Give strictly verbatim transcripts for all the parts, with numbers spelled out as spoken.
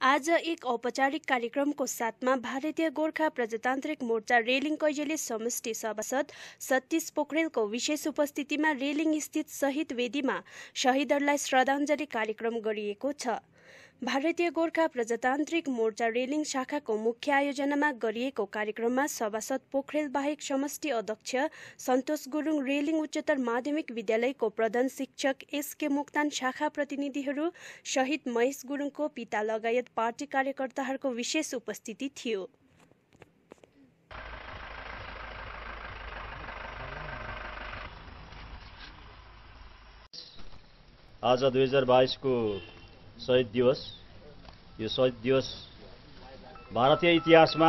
आज एक औपचारिक कार्यक्रमको साथमा भारतीय गोर्खा प्रजातान्त्रिक मोर्चा रेलिङ कैजले समष्टि सभासद सतीश पोखरेलको विशेष उपस्थितिमा रेलिङ स्थित शहीद वेदीमा शहीदहरूलाई श्रद्धाञ्जली कार्यक्रम गरिएको छ। भारतीय गोर्खा प्रजातान्त्रिक मोर्चा रेलिङ शाखाको मुख्य आयोजनामा गरिएको कार्यक्रममा सभासद पोखरेल बाहेक समष्टि अध्यक्ष सन्तोष गुरुङ, रेलिङ उच्चतर माध्यमिक विद्यालयको प्रधान शिक्षक एसके मोक्तान, शाखा प्रतिनिधिहरू, शहीद महेश गुरुङको पिता लगायत पार्टी कार्यकर्ताहरूको विशेष उपस्थिति थियो। आज दुई हजार बाइस को शहीद दिवस, यो शहीद दिवस भारतीय इतिहासमा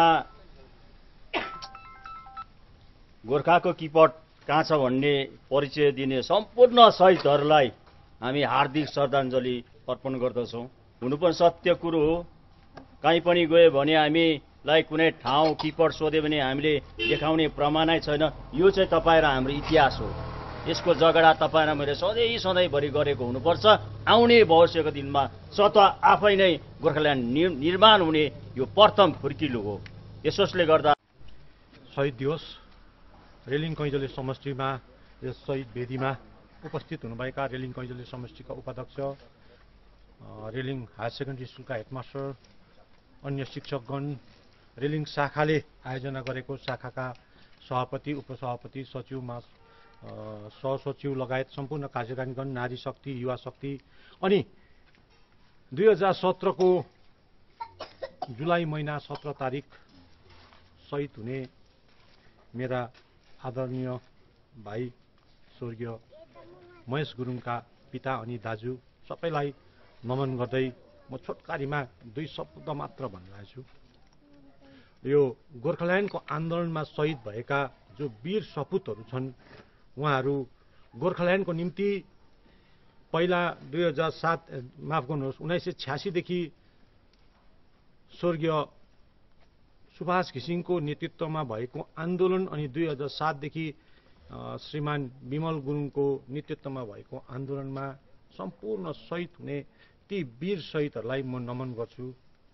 गोर्खाको किपट कहाँ छ भन्ने परिचय दिने सम्पूर्ण शहीदहरूलाई हामी हार्दिक श्रद्धाञ्जली अर्पण गर्दछौँ। हुनु पनि सत्य कुरो हो, कहीँ पनि गयो भने हामीलाई कुनै ठाउँ किपट सोध्यो भने हामीले देखाउने प्रमाणै छैन। यो चाहिँ तपाईँ र हाम्रो इतिहास हो। यसको झगडा तपाईँ र मैले सधैँ सधैँभरि गरेको हुनुपर्छ। आउने भविष्यको दिनमा स्वतः आफै नै गोर्खाल्यान्ड निर्माण हुने यो प्रथम खुर्किलो हो। यसोस्ले गर्दा शहीद दिवस रेलिङ कैजले समष्टिमा यस शहीद वेदीमा उपस्थित हुनुभएका रेलिङ कैजले समष्टिका उपाध्यक्ष, रेलिङ हायर सेकेन्ड्री स्कुलका हेडमास्टर, अन्य शिक्षकगण, रेलिङ शाखाले आयोजना गरेको शाखाका सभापति, उपसभापति, सचिव, सहसचिव लगायत सम्पूर्ण कार्यकारिणीगण, नारी शक्ति, युवा शक्ति, अनि दुई हजार सत्रको जुलाई महिना सत्र तारिक शहीद हुने मेरा आदरणीय भाइ स्वर्गीय महेश गुरुङका पिता अनि दाजु सबैलाई नमन गर्दै म छोटकारीमा दुई शब्द मात्र भनिरहेको छु। यो गोर्खाल्यान्डको आन्दोलनमा शहीद भएका जो वीर सपुतहरू छन्, उहाँहरू गोर्खाल्यान्डको निम्ति पहिला दुई हजार सात माफ गर्नुहोस् उन्नाइस सय छ्यासीदेखि स्वर्गीय सुभाष घिसिङको नेतृत्वमा भएको आन्दोलन अनि दुई हजार सातदेखि श्रीमान विमल गुरुङको नेतृत्वमा भएको आन्दोलनमा सम्पूर्ण शहीद हुने ती वीर शहीदहरूलाई म नमन गर्छु।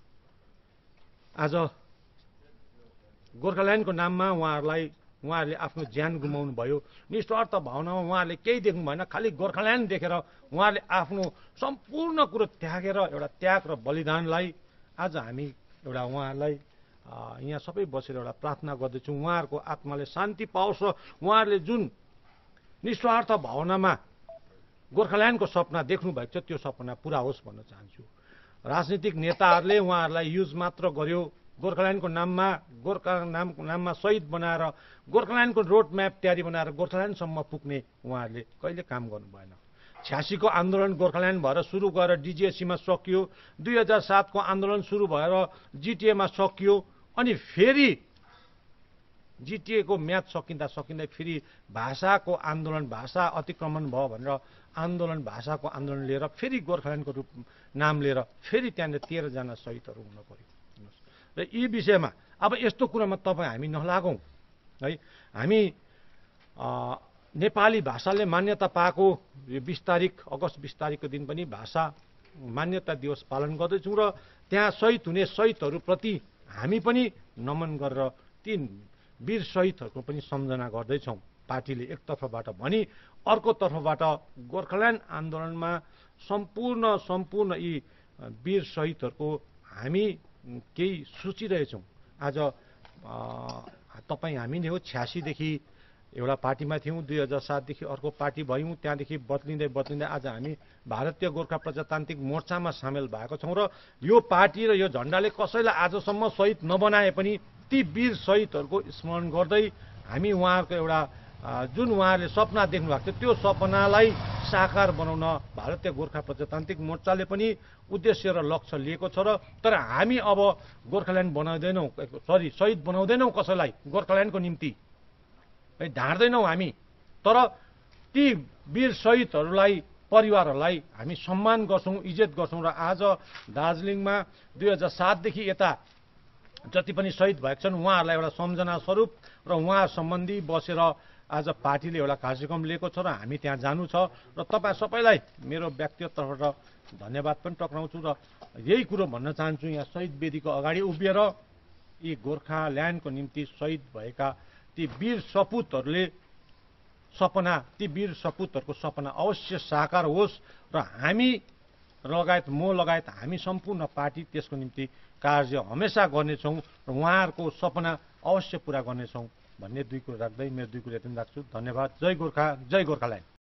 आज गोर्खाल्यान्डको नाममा उहाँहरूलाई उहाँहरूले आफ्नो ज्यान गुमाउनु भयो। निस्वार्थ भावनामा उहाँहरूले केही देख्नु भएन, खालि गोर्खाल्यान्ड देखेर उहाँहरूले आफ्नो सम्पूर्ण कुरो त्यागेर एउटा त्याग र बलिदानलाई आज हामी एउटा उहाँहरूलाई यहाँ सबै बसेर एउटा प्रार्थना गर्दैछौँ। उहाँहरूको आत्माले शान्ति पाओस् र उहाँहरूले जुन निस्वार्थ भावनामा गोर्खाल्यान्डको सपना देख्नु भएको छ त्यो सपना पुरा होस् भन्न चाहन्छु। राजनीतिक नेताहरूले उहाँहरूलाई युज मात्र गर्यो, गोर्खाल्यान्डको नाममा गोर्खा नामको नाममा शहीद बनाएर गोर्खाल्यान्डको रोड म्याप तयारी बनाएर गोर्खाल्यान्डसम्म पुग्ने उहाँहरूले कहिले काम गर्नु भएन। छ्यासीको आन्दोलन गोर्खाल्यान्ड भएर सुरु गरेर डिजिएसीमा सकियो, दुई हजार सातको आन्दोलन सुरु भएर जिटिएमा सकियो, अनि फेरि जिटिएको म्याच सकिँदा सकिँदै फेरि भाषाको आन्दोलन, भाषा अतिक्रमण भयो भनेर आन्दोलन, भाषाको आन्दोलन लिएर फेरि गोर्खाल्यान्डको रूप नाम लिएर फेरि त्यहाँनिर तेह्रजना शहीदहरू हुन पर्यो। र यी विषयमा अब यस्तो कुरामा तपाईँ हामी नलागौँ है। हामी नेपाली भाषाले मान्यता पाएको यो बिस तारिक अगस्त बिस तारिकको दिन पनि भाषा मान्यता दिवस पालन गर्दैछौँ र त्यहाँ शहीद हुने शहीदहरूप्रति हामी पनि नमन गरेर ती वीर शहीदहरूको पनि सम्झना गर्दैछौँ पार्टीले एकतर्फबाट भनी, अर्कोतर्फबाट गोर्खाल्यान्ड आन्दोलनमा सम्पूर्ण सम्पूर्ण यी वीर शहीदहरूको हामी केही सोचिरहेछौँ। आज तपाईँ हामी नै हो, छ्यासीदेखि एउटा पार्टीमा थियौँ, दुई हजार सातदेखि अर्को पार्टी भयौँ, त्यहाँदेखि बदलिँदै बदलिँदै आज हामी भारतीय गोर्खा प्रजातान्त्रिक मोर्चामा सामेल भएको छौँ। र यो पार्टी र यो झन्डाले कसैलाई आजसम्म शहीद नबनाए पनि ती वीर शहीदहरूको स्मरण गर्दै हामी उहाँहरूको एउटा जुन उहाँहरूले सपना देख्नु भएको थियो त्यो सपनालाई साकार बनाउन भारतीय गोर्खा प्रजातान्त्रिक मोर्चाले पनि उद्देश्य र लक्ष्य लिएको छ। र तर हामी अब गोर्खाल्यान्ड बनाउँदैनौँ, सरी शहीद बनाउँदैनौँ कसैलाई गोर्खाल्यान्डको निम्ति, ढाँड्दैनौँ हामी, तर ती वीर शहीदहरूलाई परिवारहरूलाई हामी सम्मान गर्छौँ, इज्जत गर्छौँ। र आज दार्जिलिङमा दुई हजार सातदेखि यता जति पनि शहीद भएको छन् उहाँहरूलाई एउटा सम्झना स्वरूप र उहाँ सम्बन्धी बसेर आज पार्टीले एउटा कार्यक्रम लिएको छ र हामी त्यहाँ जानु छ। र तपाईँ सबैलाई मेरो व्यक्तिगत तर्फबाट धन्यवाद पनि टक्राउँछु र यही कुरो भन्न चाहन्छु यहाँ शहीद वेदीको अगाडि उभिएर यी गोर्खाल्यान्डको निम्ति शहीद भएका ती वीर सपुतहरूले सपना ती वीर सपुतहरूको सपना अवश्य साकार होस् र हामी लगायत म लगायत हामी सम्पूर्ण पार्टी त्यसको निम्ति कार्य हमेसा गर्नेछौँ र उहाँहरूको सपना अवश्य पुरा गर्नेछौँ भन्ने दुई कुरो राख्दै मेरो दुई कुरो यति राख्छु। धन्यवाद। जय गोर्खा, जय गोर्खाल्यान्ड।